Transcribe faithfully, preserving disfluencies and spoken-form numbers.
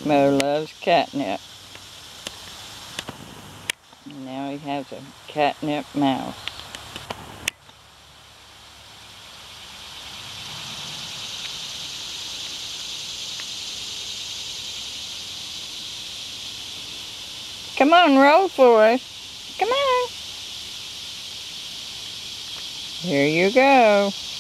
Mo loves catnip. And now he has a catnip mouse. Come on, roll for us. Come on. Here you go.